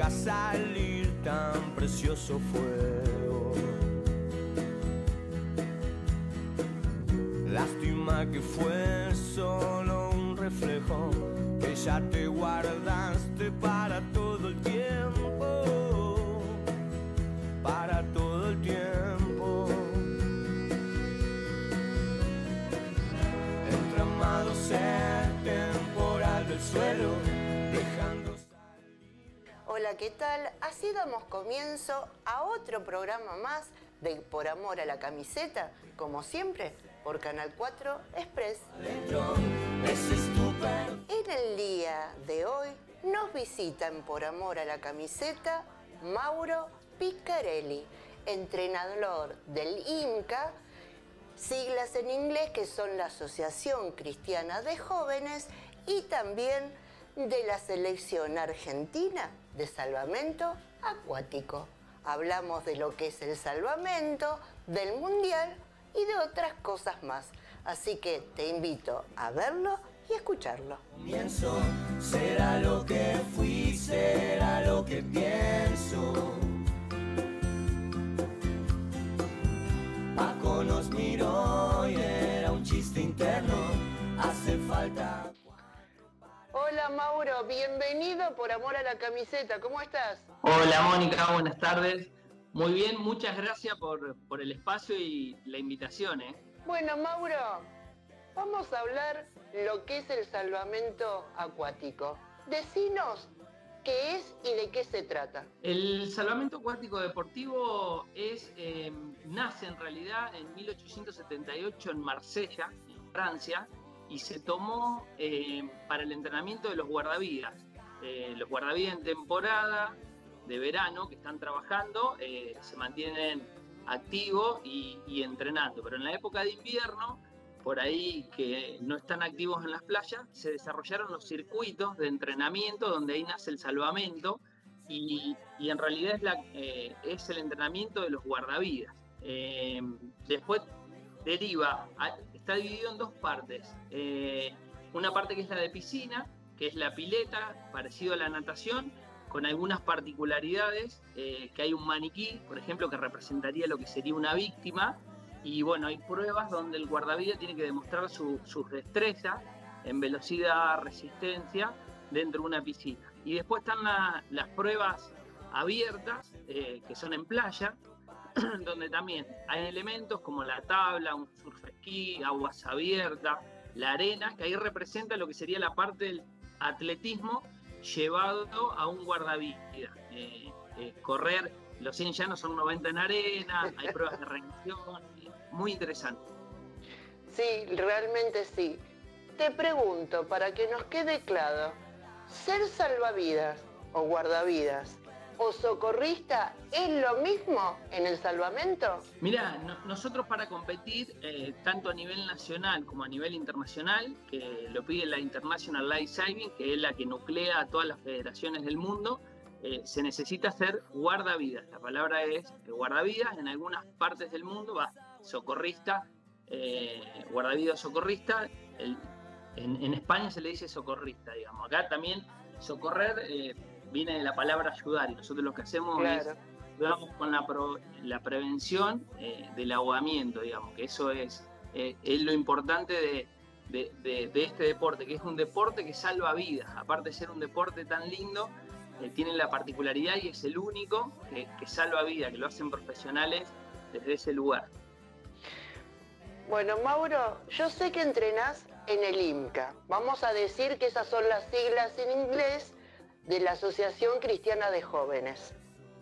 deja salir tan precioso fuego. Lástima que fue solo un reflejo que ya te guardaste para todo el tiempo, para todo el tiempo. Entramados el temporal del suelo, dejando salir. Hola, ¿qué tal? Así damos comienzo a otro programa más de Por Amor a la Camiseta, como siempre, por Canal 4 Express. En el día de hoy nos visitan Por Amor a la Camiseta Mauro Piccarelli, entrenador del IMCA, siglas en inglés que son la Asociación Cristiana de Jóvenes, y también de la Selección Argentina de Salvamento Acuático. Hablamos de lo que es el salvamento, del mundial y de otras cosas más. Así que te invito a verlo y escucharlo. Comienzo, será lo que fui, será lo que pienso. Paco nos miró y era un chiste interno. Hace falta. Hola Mauro, bienvenido Por Amor a la Camiseta. ¿Cómo estás? Hola Mónica, buenas tardes. Muy bien, muchas gracias por el espacio y la invitación. Bueno, Mauro, vamos a hablar lo que es el salvamento acuático. Decinos qué es y de qué se trata. El salvamento acuático deportivo nace en realidad en 1878 en Marsella, en Francia, y se tomó para el entrenamiento de los guardavidas. Los guardavidas en temporada de verano que están trabajando se mantienen activos y entrenando, pero en la época de invierno, por ahí que no están activos en las playas, se desarrollaron los circuitos de entrenamiento donde ahí nace el salvamento y en realidad es el entrenamiento de los guardavidas. Después está dividido en dos partes. Una parte que es la de piscina, que es la pileta, parecido a la natación, con algunas particularidades, que hay un maniquí, por ejemplo, que representaría lo que sería una víctima, y bueno, hay pruebas donde el guardavidas tiene que demostrar sus destrezas en velocidad, resistencia, dentro de una piscina. Y después están las pruebas abiertas, que son en playa, donde también hay elementos como la tabla, un surf esquí, aguas abiertas, la arena, que ahí representa lo que sería la parte del atletismo llevado a un guardavidas. Correr los 100 llanos son 90 en arena, hay pruebas de rendición, muy interesante. Sí, realmente sí. Te pregunto, para que nos quede claro, ¿ser salvavidas o guardavidas o socorrista es lo mismo en el salvamento? Mirá, nosotros para competir, tanto a nivel nacional como a nivel internacional, que lo pide la International Life Saving, que es la que nuclea a todas las federaciones del mundo, se necesita ser guardavidas. La palabra es guardavidas. En algunas partes del mundo va socorrista, guardavidas socorrista. En España se le dice socorrista, digamos. Acá también socorrer viene de la palabra ayudar, y nosotros lo que hacemos es ayudamos con la prevención del ahogamiento, digamos, que eso es lo importante de este deporte, que es un deporte que salva vidas. Aparte de ser un deporte tan lindo, tiene la particularidad y es el único que salva vidas, que lo hacen profesionales desde ese lugar. Bueno, Mauro, yo sé que entrenás en el IMCA. Vamos a decir que esas son las siglas en inglés de la Asociación Cristiana de Jóvenes.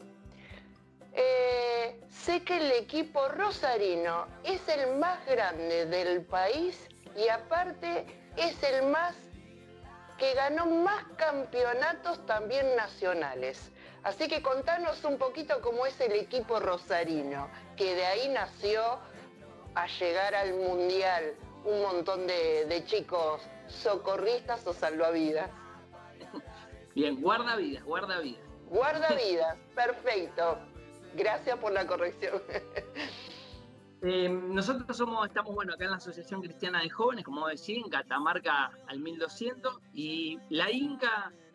Sé que el equipo rosarino es el más grande del país y aparte es el más que ganó más campeonatos también nacionales. Así que contanos un poquito cómo es el equipo rosarino, que de ahí nació a llegar al mundial un montón de chicos socorristas o salvavidas. Bien, guardavidas, guardavidas. Guardavidas, perfecto. Gracias por la corrección. Nosotros estamos acá en la Asociación Cristiana de Jóvenes, como decía, en Catamarca al 1200, y la INCA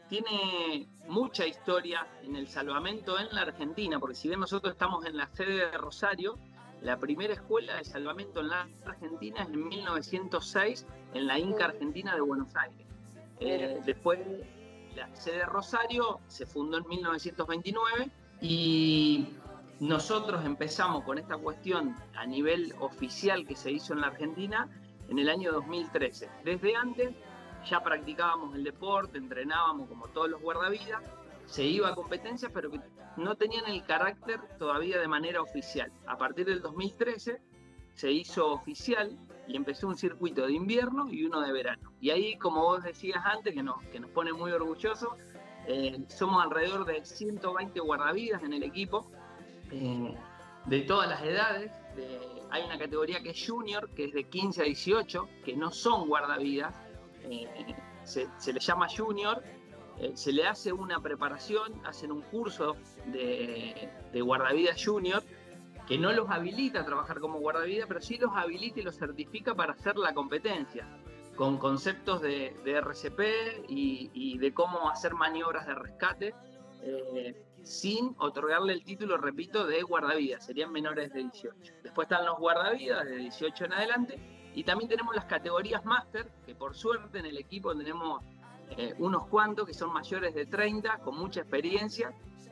tiene mucha historia en el salvamento en la Argentina, porque si bien nosotros estamos en la sede de Rosario, la primera escuela de salvamento en la Argentina es en 1906 en la INCA Argentina de Buenos Aires. Después la sede de Rosario se fundó en 1929 y nosotros empezamos con esta cuestión a nivel oficial que se hizo en la Argentina en el año 2013. Desde antes ya practicábamos el deporte, entrenábamos como todos los guardavidas, se iba a competencias, pero que no tenían el carácter todavía de manera oficial. A partir del 2013 se hizo oficial y empezó un circuito de invierno y uno de verano. Y ahí, como vos decías antes, que nos pone muy orgullosos, somos alrededor de 120 guardavidas en el equipo, de todas las edades. Hay una categoría que es junior, que es de 15 a 18, que no son guardavidas, se les llama junior, se le hace una preparación, hacen un curso de guardavidas junior, que no los habilita a trabajar como guardavidas, pero sí los habilita y los certifica para hacer la competencia, con conceptos de RCP y de cómo hacer maniobras de rescate, sin otorgarle el título, repito, de guardavidas, serían menores de 18. Después están los guardavidas de 18 en adelante, y también tenemos las categorías máster, que por suerte en el equipo tenemos unos cuantos que son mayores de 30, con mucha experiencia,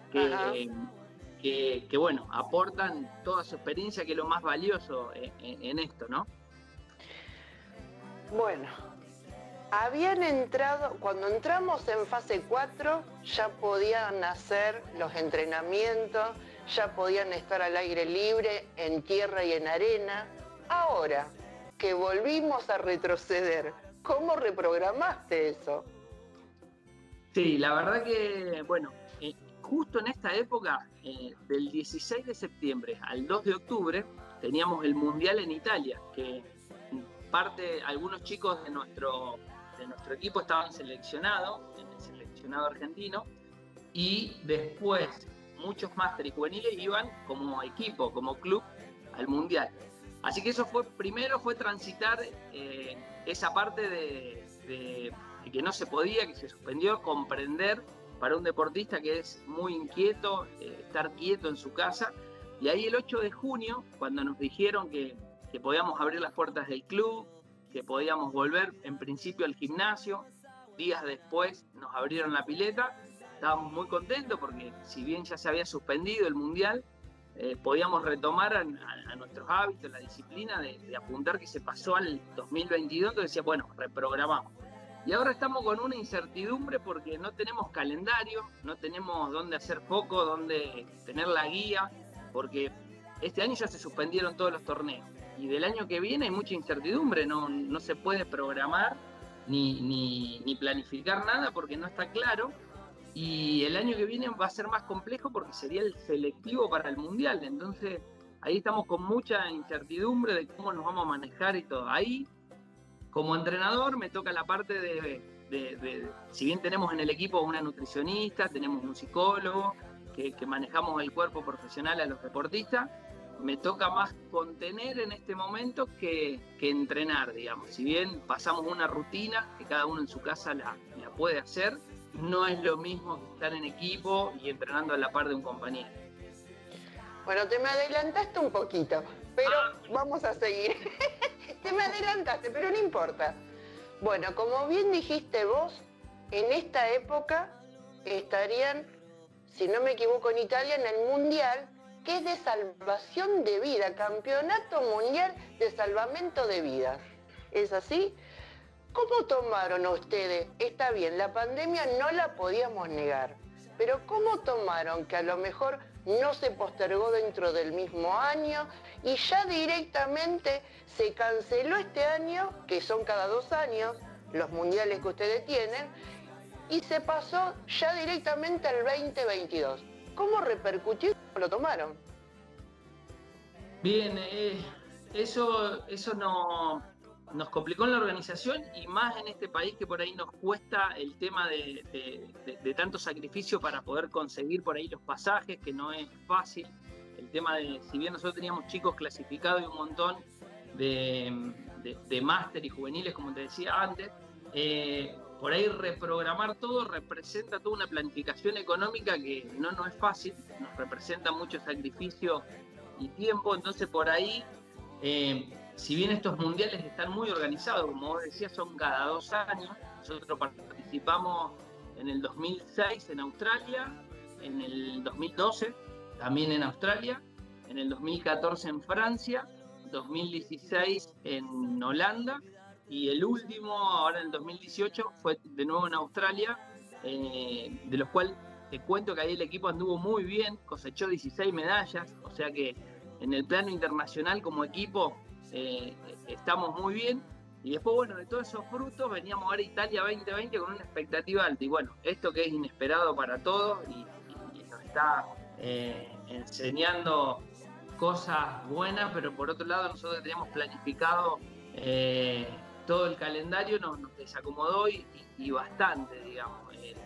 que bueno, aportan toda su experiencia, que es lo más valioso en esto, ¿no? Bueno, habían entrado, cuando entramos en fase 4, ya podían hacer los entrenamientos, ya podían estar al aire libre, en tierra y en arena. Ahora que volvimos a retroceder, ¿cómo reprogramaste eso? Sí, la verdad que, bueno, justo en esta época, del 16 de septiembre al 2 de octubre, teníamos el Mundial en Italia, que algunos chicos de nuestro equipo estaban seleccionados, en el seleccionado argentino, y después muchos máster y juveniles iban como equipo, como club, al Mundial. Así que eso primero fue transitar esa parte de que no se podía, que se suspendió, comprender para un deportista que es muy inquieto, estar quieto en su casa. Y ahí el 8 de junio, cuando nos dijeron que podíamos abrir las puertas del club, que podíamos volver en principio al gimnasio, días después nos abrieron la pileta, estábamos muy contentos porque si bien ya se había suspendido el Mundial, podíamos retomar a nuestros hábitos, la disciplina de apuntar, que se pasó al 2022, entonces decía, bueno, reprogramamos. Y ahora estamos con una incertidumbre porque no tenemos calendario, no tenemos dónde hacer foco, dónde tener la guía, porque este año ya se suspendieron todos los torneos. Y del año que viene hay mucha incertidumbre, no se puede programar ni planificar nada porque no está claro. Y el año que viene va a ser más complejo porque sería el selectivo para el Mundial. Entonces ahí estamos con mucha incertidumbre de cómo nos vamos a manejar y todo. Ahí, como entrenador, me toca la parte si bien tenemos en el equipo una nutricionista, tenemos un psicólogo, que manejamos el cuerpo profesional a los deportistas, me toca más contener en este momento que entrenar, digamos. Si bien pasamos una rutina que cada uno en su casa la puede hacer, no es lo mismo que estar en equipo y entrenando a la par de un compañero. Bueno, te me adelantaste un poquito, pero vamos a seguir. Te me adelantaste, pero no importa. Bueno, como bien dijiste vos, en esta época estarían, si no me equivoco, en Italia, en el Mundial, que es de salvación de vida, Campeonato Mundial de Salvamento de Vidas. ¿Es así? ¿Cómo tomaron ustedes? Está bien, la pandemia no la podíamos negar, pero ¿cómo tomaron que a lo mejor no se postergó dentro del mismo año y ya directamente se canceló este año, que son cada 2 años, los mundiales que ustedes tienen, y se pasó ya directamente al 2022? ¿Cómo repercutió y cómo lo tomaron? Bien, eso nos complicó en la organización, y más en este país que por ahí nos cuesta el tema de tanto sacrificio para poder conseguir por ahí los pasajes, que no es fácil. El tema si bien nosotros teníamos chicos clasificados y un montón de máster y juveniles, como te decía antes, por ahí reprogramar todo representa toda una planificación económica que no es fácil, nos representa mucho sacrificio y tiempo. Entonces por ahí, si bien estos mundiales están muy organizados, como vos decías, son cada 2 años. Nosotros participamos en el 2006 en Australia, en el 2012 también en Australia, en el 2014 en Francia, 2016 en Holanda, y el último, ahora en el 2018, fue de nuevo en Australia, de los cuales te cuento que ahí el equipo anduvo muy bien, cosechó 16 medallas, o sea que en el plano internacional como equipo estamos muy bien. Y después, bueno, de todos esos frutos veníamos ahora a Italia 2020 con una expectativa alta. Y bueno, esto que es inesperado para todos y nos está enseñando cosas buenas, pero por otro lado nosotros teníamos planificado todo el calendario, nos desacomodó y bastante, digamos.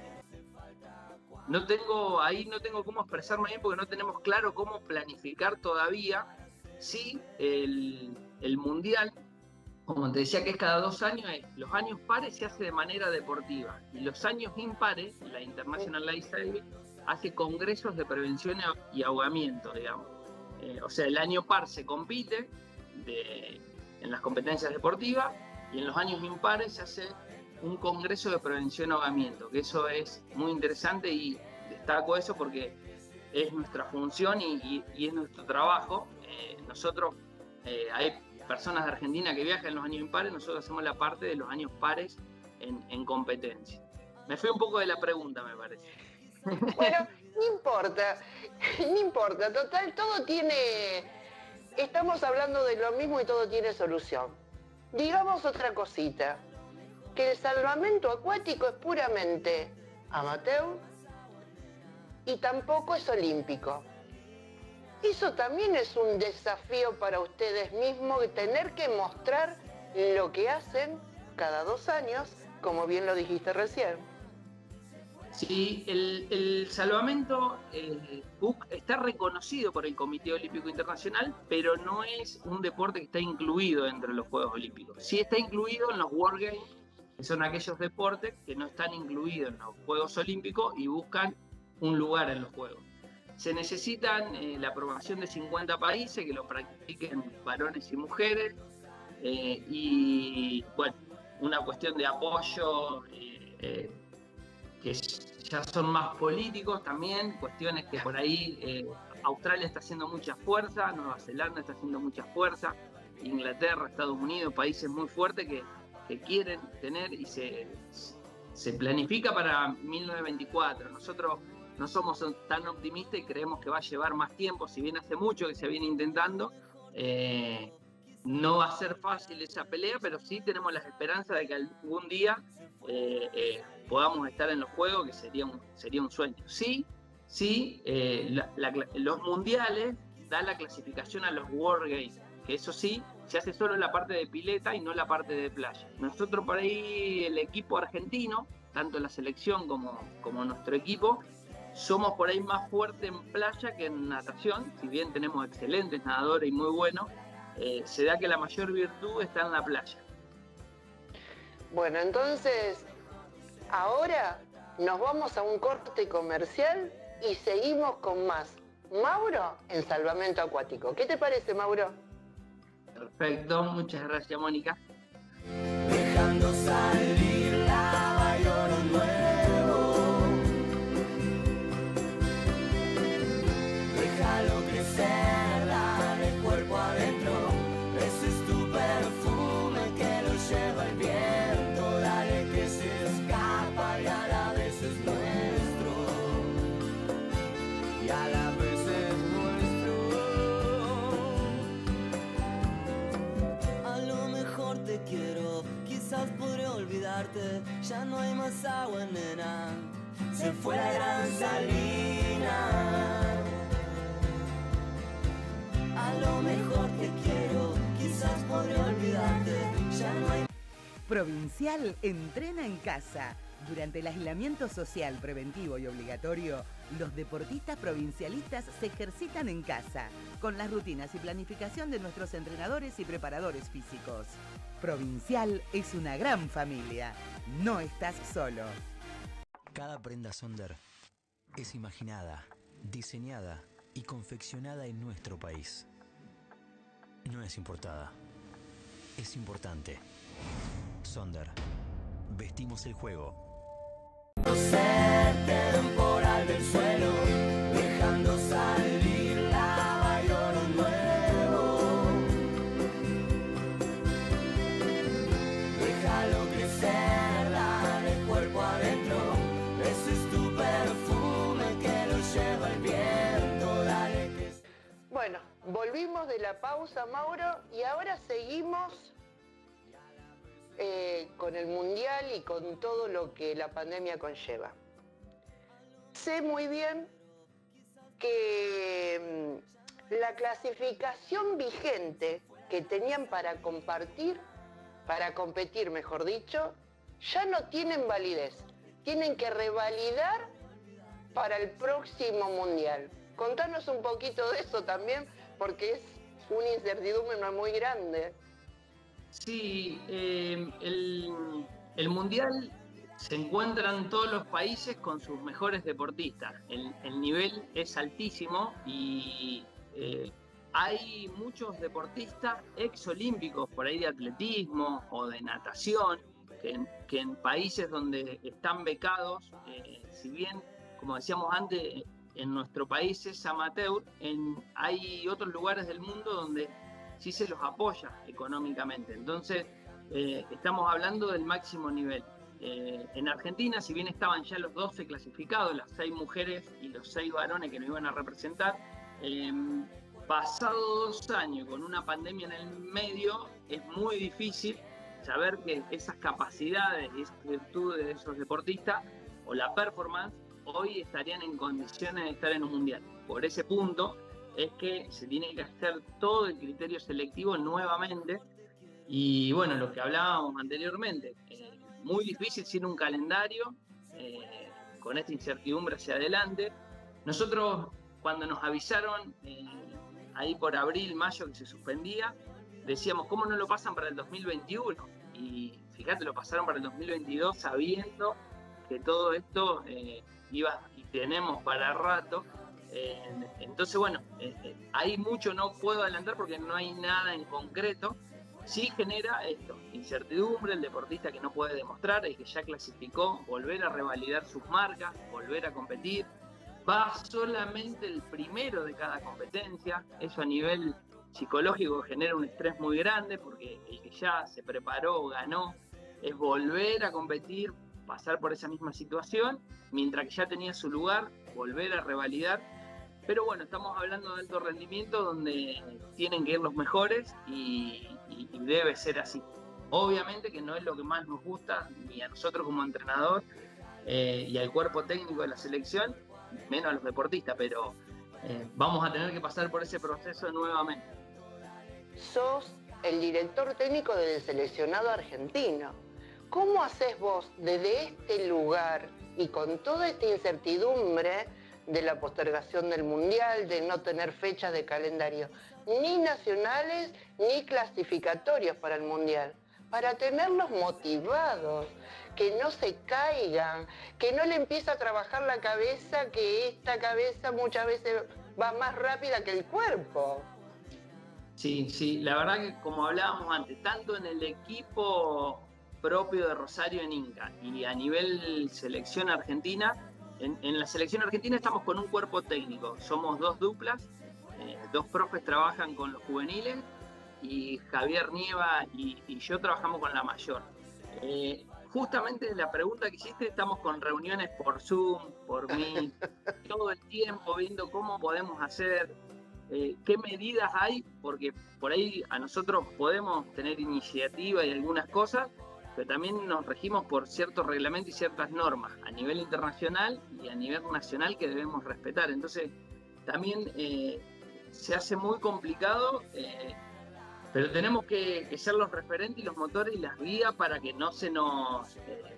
No tengo cómo expresarme bien porque no tenemos claro cómo planificar todavía. Sí, el Mundial, como te decía, que es cada 2 años, los años pares se hace de manera deportiva y los años impares, la International Life Saving hace congresos de prevención y ahogamiento, digamos. O sea, el año par se compite en las competencias deportivas y en los años impares se hace un congreso de prevención y ahogamiento, que eso es muy interesante y destaco eso porque es nuestra función y es nuestro trabajo. Nosotros, hay personas de Argentina que viajan en los años impares, nosotros hacemos la parte de los años pares en competencia. Me fui un poco de la pregunta, me parece. Bueno, no importa, total, todo tiene... Estamos hablando de lo mismo y todo tiene solución. Digamos otra cosita, que el salvamento acuático es puramente amateur y tampoco es olímpico. Eso también es un desafío para ustedes mismos, tener que mostrar lo que hacen cada 2 años, como bien lo dijiste recién. Sí, el salvamento está reconocido por el Comité Olímpico Internacional, pero no es un deporte que está incluido dentro de los Juegos Olímpicos. Sí está incluido en los World Games, que son aquellos deportes que no están incluidos en los Juegos Olímpicos y buscan un lugar en los Juegos. Se necesitan la aprobación de 50 países que lo practiquen varones y mujeres, y bueno, una cuestión de apoyo que ya son más políticos también, cuestiones que por ahí Australia está haciendo mucha fuerza, Nueva Zelanda está haciendo mucha fuerza, Inglaterra, Estados Unidos, países muy fuertes que quieren tener y se planifica para 1924. Nosotros no somos tan optimistas y creemos que va a llevar más tiempo, si bien hace mucho que se viene intentando. No va a ser fácil esa pelea, pero sí tenemos las esperanzas de que algún día podamos estar en los Juegos, que sería un sueño. Sí, los mundiales dan la clasificación a los World Games, que eso sí, se hace solo en la parte de pileta y no en la parte de playa. Nosotros por ahí, el equipo argentino, tanto la selección como nuestro equipo, somos por ahí más fuertes en playa que en natación, si bien tenemos excelentes nadadores y muy buenos, se da que la mayor virtud está en la playa. Bueno, entonces, ahora nos vamos a un corte comercial y seguimos con más Mauro en Salvamento Acuático. ¿Qué te parece, Mauro? Perfecto, muchas gracias, Mónica. Dejando salir lava y oro nuevo, déjalo crecer, dale cuerpo adentro, ese es tu perfume que lo lleva el viento, dale que se escapa y a la vez es nuestro, y a la vez es nuestro. A lo mejor te quiero, quizás podré olvidarte, ya no hay más agua, nena, se fue la gran salina. A lo mejor te quiero, quizás podré olvidarte, ya no hay. Provincial entrena en casa. Durante el aislamiento social preventivo y obligatorio, los deportistas provincialistas se ejercitan en casa, con las rutinas y planificación de nuestros entrenadores y preparadores físicos. Provincial es una gran familia. No estás solo. Cada prenda Sonder es imaginada, diseñada y confeccionada en nuestro país. No es importada. Es importante. Sonder. Vestimos el juego. Ser temporal del suelo, dejando salir lava y oro nuevo. Déjalo crecer, dale cuerpo adentro. Ese es tu perfume que lo lleva el viento, dale que... Bueno, volvimos de la pausa, Mauro, y ahora seguimos con el Mundial y con todo lo que la pandemia conlleva. Sé muy bien que la clasificación vigente que tenían para competir, mejor dicho, ya no tienen validez. Tienen que revalidar para el próximo Mundial. Contanos un poquito de eso también, porque es una incertidumbre muy grande. Sí, el Mundial se encuentran todos los países con sus mejores deportistas. El nivel es altísimo y hay muchos deportistas exolímpicos por ahí de atletismo o de natación que en países donde están becados, si bien, como decíamos antes, en nuestro país es amateur, hay otros lugares del mundo donde sí se los apoya económicamente. Entonces, estamos hablando del máximo nivel. En Argentina, si bien estaban ya los 12 clasificados, las 6 mujeres y los 6 varones que nos iban a representar, pasado 2 años con una pandemia en el medio, es muy difícil saber que esas capacidades y esas virtudes de esos deportistas o la performance hoy estarían en condiciones de estar en un mundial. Por ese punto es que se tiene que hacer todo el criterio selectivo nuevamente. Y bueno, lo que hablábamos anteriormente, muy difícil sin un calendario, con esta incertidumbre hacia adelante. Nosotros, cuando nos avisaron ahí por abril, mayo, que se suspendía, decíamos, ¿cómo no lo pasan para el 2021? Y fíjate, lo pasaron para el 2022 sabiendo que todo esto iba y tenemos para rato. Entonces, bueno, hay mucho, no puedo adelantar porque no hay nada en concreto. Sí genera esto, incertidumbre, el deportista que no puede demostrar, el que ya clasificó, volver a revalidar sus marcas, volver a competir. Va solamente el primero de cada competencia. Eso a nivel psicológico genera un estrés muy grande porque el que ya se preparó, ganó, es volver a competir, pasar por esa misma situación, mientras que ya tenía su lugar, volver a revalidar. Pero bueno, estamos hablando de alto rendimiento donde tienen que ir los mejores y debe ser así. Obviamente que no es lo que más nos gusta, ni a nosotros como entrenador y al cuerpo técnico de la selección, menos a los deportistas, pero vamos a tener que pasar por ese proceso nuevamente. Sos el director técnico del seleccionado argentino. ¿Cómo haces vos desde este lugar y con toda esta incertidumbre de la postergación del Mundial, de no tener fechas de calendario, ni nacionales ni clasificatorios para el Mundial, para tenerlos motivados, que no se caigan, que no le empiece a trabajar la cabeza, que esta cabeza muchas veces va más rápida que el cuerpo? Sí, la verdad que como hablábamos antes, tanto en el equipo propio de Rosario en Inca y a nivel selección argentina, en la selección argentina estamos con un cuerpo técnico, somos 2 duplas, 2 profes trabajan con los juveniles y Javier Nieva y yo trabajamos con la mayor. Justamente la pregunta que hiciste, estamos con reuniones por Zoom, por Meet, todo el tiempo viendo cómo podemos hacer, qué medidas hay, porque por ahí a nosotros podemos tener iniciativa y algunas cosas, pero también nos regimos por ciertos reglamentos y ciertas normas a nivel internacional y a nivel nacional que debemos respetar. Entonces también se hace muy complicado, pero tenemos que ser los referentes y los motores y las guías para que no se nos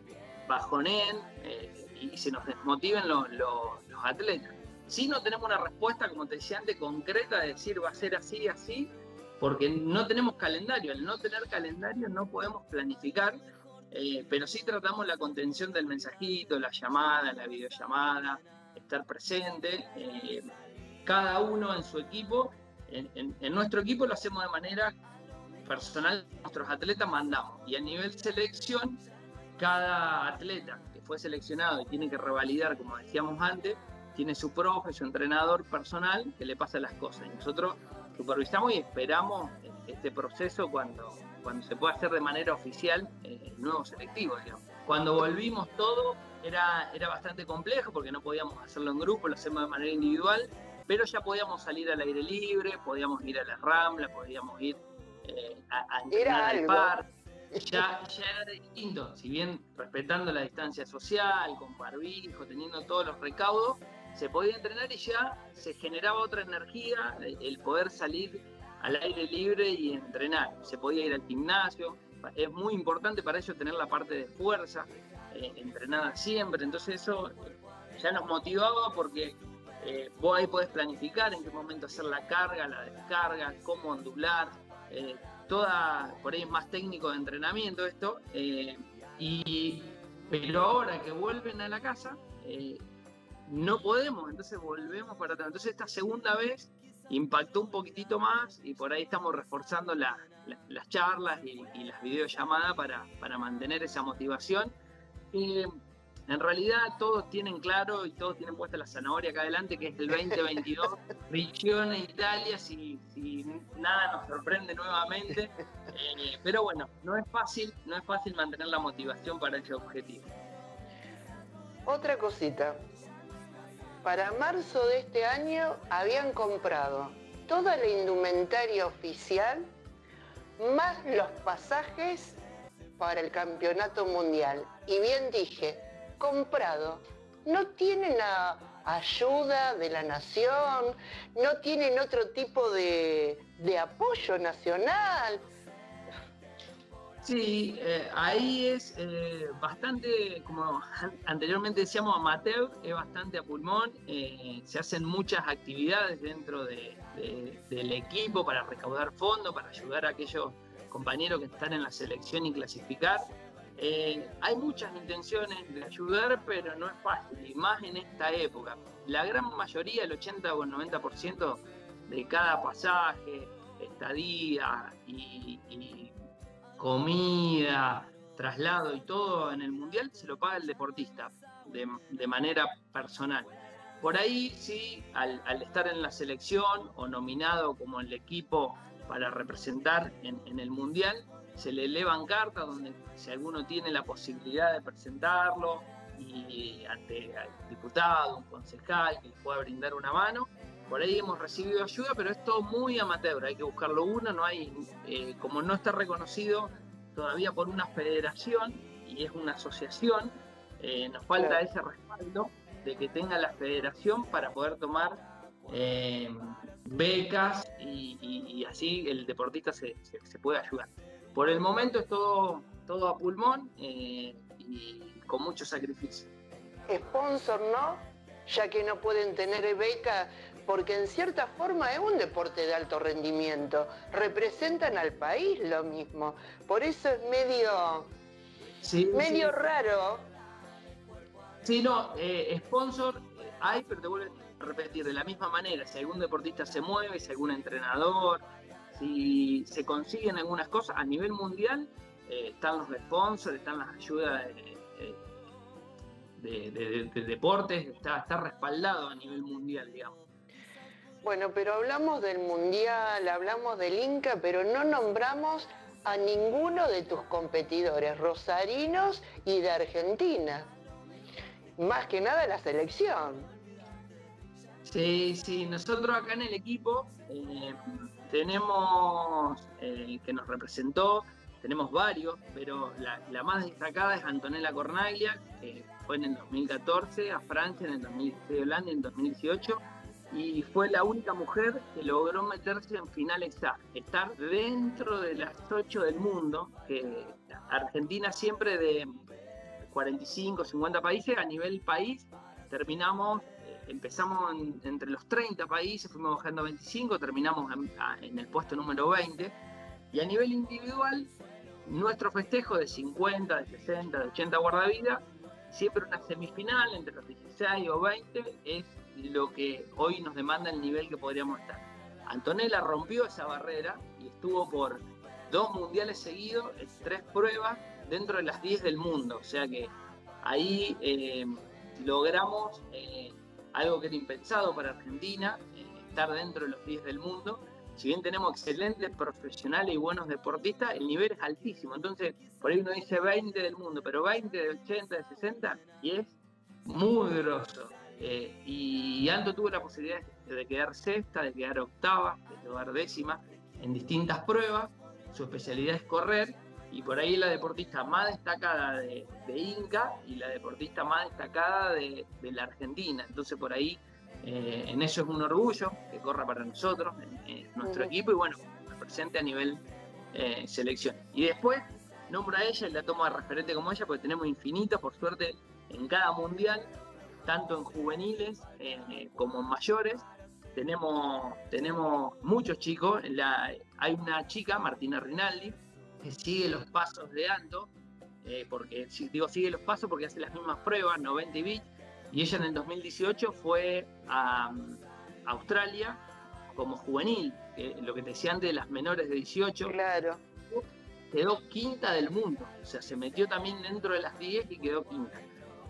bajoneen y se nos desmotiven los atletas. Sí, no tenemos una respuesta, como te decía antes, concreta de decir va a ser así, así, porque no tenemos calendario. Al no tener calendario no podemos planificar, pero sí tratamos la contención del mensajito, la llamada, la videollamada, estar presente, cada uno en su equipo. En nuestro equipo lo hacemos de manera personal, nuestros atletas mandamos, y a nivel selección, cada atleta que fue seleccionado y tiene que revalidar, como decíamos antes, tiene su profe, su entrenador personal que le pasa las cosas. Y nosotros supervisamos y esperamos este proceso cuando se pueda hacer de manera oficial el nuevo selectivo, digamos. Cuando volvimos todo era bastante complejo porque no podíamos hacerlo en grupo, lo hacemos de manera individual, pero ya podíamos salir al aire libre, podíamos ir a la rambla, podíamos ir a entrenar al parque. Ya era distinto, si bien respetando la distancia social, con barbijo, teniendo todos los recaudos, se podía entrenar y ya se generaba otra energía, el poder salir al aire libre y entrenar. Se podía ir al gimnasio, es muy importante para ello tener la parte de fuerza entrenada siempre, entonces eso ya nos motivaba porque vos ahí podés planificar en qué momento hacer la carga, la descarga, cómo ondular, toda, por ahí es más técnico de entrenamiento esto, pero ahora que vuelven a la casa, no podemos, entonces volvemos para atrás. Entonces esta segunda vez impactó un poquitito más y por ahí estamos reforzando las charlas y las videollamadas para mantener esa motivación. En realidad todos tienen claro y todos tienen puesta la zanahoria acá adelante, que es el 2022, Riccione, Italia, si nada nos sorprende nuevamente. Pero bueno, no es fácil mantener la motivación para ese objetivo. Otra cosita. Para marzo de este año habían comprado toda la indumentaria oficial, más los pasajes para el campeonato mundial. Y bien dije, comprado. No tienen ayuda de la nación, no tienen otro tipo de apoyo nacional. Sí, ahí es bastante, como anteriormente decíamos, amateur, es bastante a pulmón. Se hacen muchas actividades dentro del equipo para recaudar fondos, para ayudar a aquellos compañeros que están en la selección y clasificar. Hay muchas intenciones de ayudar, pero no es fácil, y más en esta época. La gran mayoría, el 80 o el 90% de cada pasaje, estadía y comida, traslado y todo en el mundial se lo paga el deportista de manera personal. Por ahí sí, al estar en la selección o nominado como el equipo para representar en el mundial, se le elevan cartas donde si alguno tiene la posibilidad de presentarlo y ante el diputado, un concejal que le pueda brindar una mano, por ahí hemos recibido ayuda, pero es todo muy amateur, hay que buscarlo uno, no hay, como no está reconocido todavía por una federación y es una asociación, nos falta ese respaldo de que tenga la federación para poder tomar becas y así el deportista se puede ayudar. Por el momento es todo a pulmón y con mucho sacrificio. Sponsor no, ya que no pueden tener beca, porque en cierta forma es un deporte de alto rendimiento. Representan al país lo mismo. Por eso es medio raro. Sí, no, sponsor hay, pero te vuelvo a repetir, de la misma manera. Si algún deportista se mueve, si algún entrenador, si se consiguen algunas cosas a nivel mundial, están los sponsors, están las ayudas de deportes, está respaldado a nivel mundial, digamos. Bueno, pero hablamos del mundial, hablamos del Inca, pero no nombramos a ninguno de tus competidores rosarinos y de Argentina. Más que nada la selección. Sí, nosotros acá en el equipo tenemos que nos representó, tenemos varios, pero la más destacada es Antonella Cornaglia, que fue en el 2014 a Francia, en el 2016 a Holanda, en el 2018, y fue la única mujer que logró meterse en finales A, estar dentro de las 8 del mundo, que Argentina siempre 45, 50 países. A nivel país terminamos, empezamos entre los 30 países, fuimos bajando a 25, terminamos en el puesto número 20. Y a nivel individual, nuestro festejo de 50, de 60, de 80 guardavidas, siempre una semifinal entre los 16 o 20 es lo que hoy nos demanda el nivel que podríamos estar. Antonella rompió esa barrera y estuvo por 2 mundiales seguidos en 3 pruebas dentro de las 10 del mundo. O sea que ahí logramos algo que era impensado para Argentina, estar dentro de los 10 del mundo. Si bien tenemos excelentes profesionales y buenos deportistas, el nivel es altísimo. Entonces, por ahí uno dice 20 del mundo, pero 20 de 80, de 60, y es muy grosso. Y Anto tuvo la posibilidad de quedar sexta, de quedar octava, de quedar décima en distintas pruebas. Su especialidad es correr, y por ahí la deportista más destacada de Inca y la deportista más destacada de la Argentina. Entonces, por ahí, en eso es un orgullo que corra para nosotros, en nuestro equipo, y bueno, presente a nivel selección. Y después nombro a ella y la tomo de referente como ella, porque tenemos infinitos, por suerte, en cada mundial, tanto en juveniles como en mayores. Tenemos muchos chicos. Hay una chica, Martina Rinaldi, que sigue los pasos de Anto, sigue los pasos porque hace las mismas pruebas, 90 y beach. Y ella en el 2018 fue a Australia como juvenil, lo que te decía antes de las menores de 18. Claro. Quedó quinta del mundo, o sea, se metió también dentro de las 10 y quedó quinta.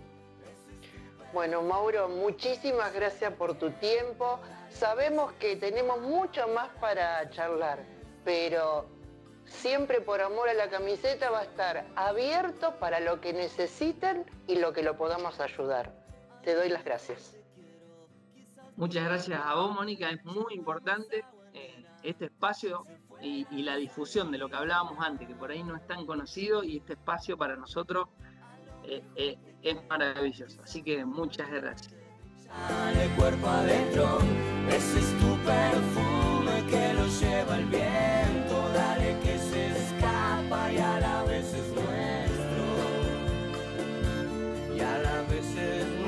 Bueno, Mauro, muchísimas gracias por tu tiempo. Sabemos que tenemos mucho más para charlar, pero siempre por amor a la camiseta va a estar abierto para lo que necesiten y lo que lo podamos ayudar. Te doy las gracias. Muchas gracias a vos, Mónica. Es muy importante este espacio y la difusión de lo que hablábamos antes, que por ahí no es tan conocido, y este espacio para nosotros es maravilloso. Así que muchas gracias. Dale cuerpo adentro, ese es tu perfume que lo lleva el viento. Dale que se escapa y a la vez es nuestro. Y a la vez es nuestro.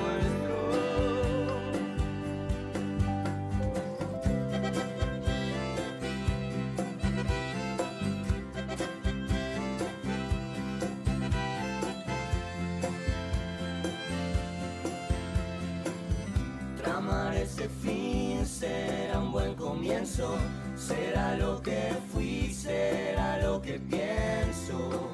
Tramar ese fin será un buen comienzo. Será lo que fui, será lo que pienso.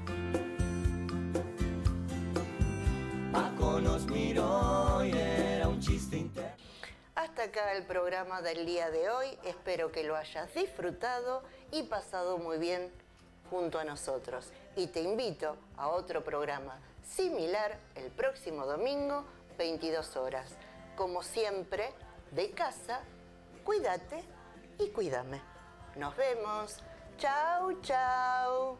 Paco nos miró y era un chiste interno. Hasta acá el programa del día de hoy. Espero que lo hayas disfrutado y pasado muy bien junto a nosotros. Y te invito a otro programa similar el próximo domingo, 22 horas. Como siempre, de casa, cuídate y cuídame. Nos vemos. Chau, chau.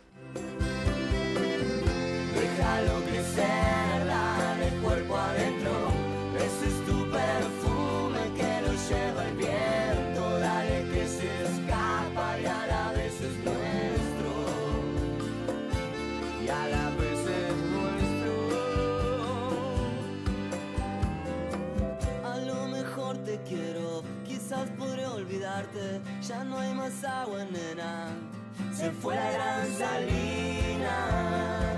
Déjalo crecer, dale cuerpo adentro. Ese es tu perfume que lo lleva el viento. Dale que se escapa y a la vez es nuestro. Y a la vez es nuestro. A lo mejor te quiero, quizás podré olvidarte. Ya no hay más agua, nena. Se fue la gran salina.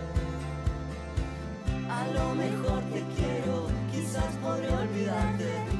A lo mejor te quiero, quizás podré olvidarte.